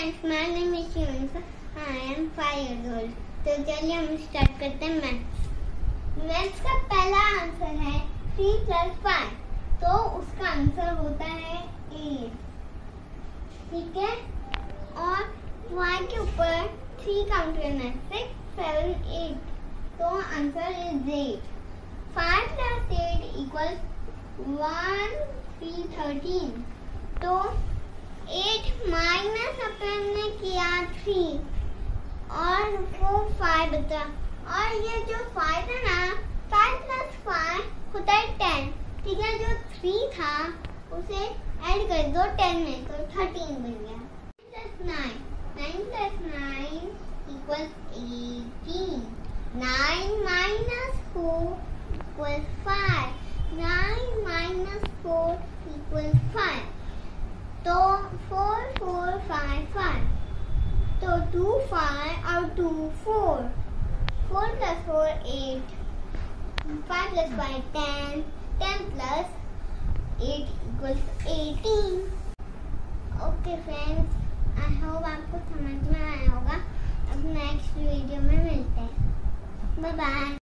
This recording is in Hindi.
friends, my name is Yunus. I am 5 years old. तो चलिए हम स्टार्ट करते हैं मैथ्स। मैथ्स का पहला आंसर है 3 + 5, तो उसका आंसर होता है 8। ठीक है, और y के ऊपर 3 काउंट करना है, 6, 7, 8, तो आंसर इज 8। 5 + 8 = 1, 3, 13, तो 8 माइनस अपन ने किया 3 और वो 5 बचा, और ये जो 5 था ना, 5 + 5 होता है 10। ठीक है, जो 3 था उसे ऐड कर दो 10 में, तो 13 बन गया। 9 + 9 = 18। 9 - 4 = 5। 9 - 4 = 5, तो 4, 4, 5, 5, तो 2, 5 और 2, 4। 4 + 4 8, 5 + 5 10, 10 + 8 = 18। ओके फ्रेंड्स, आई होप आपको समझ में आया होगा। अब नेक्स्ट वीडियो में मिलते हैं। Bye bye.